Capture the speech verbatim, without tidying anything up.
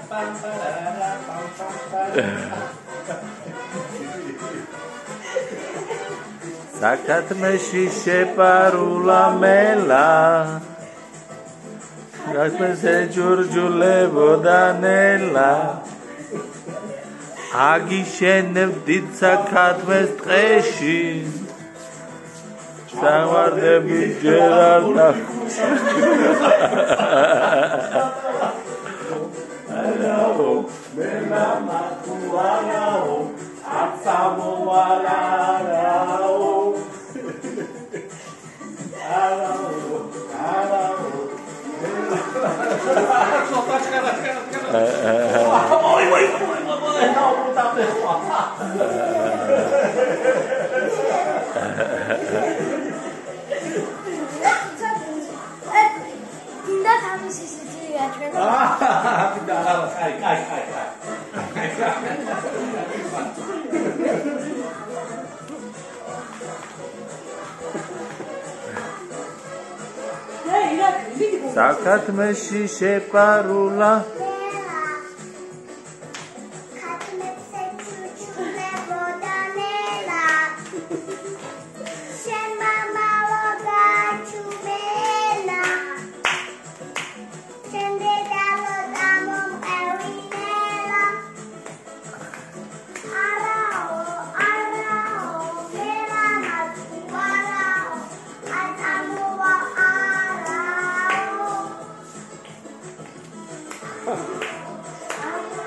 საკათმეში შეპარულა მელა რაკმეზე ჯურჯულებოდა ნელა აგიშენებდით საკათმეს ტყეში სავარდები ჯერარდა ალაო მელა მაკუალაო აცამოვალარაო ალაო ალაო ой ой ой ой não tá pessoal Ainda tá no C C T V, acho que ah, cai, cai, cai, cai. საკათმეში შეპარულა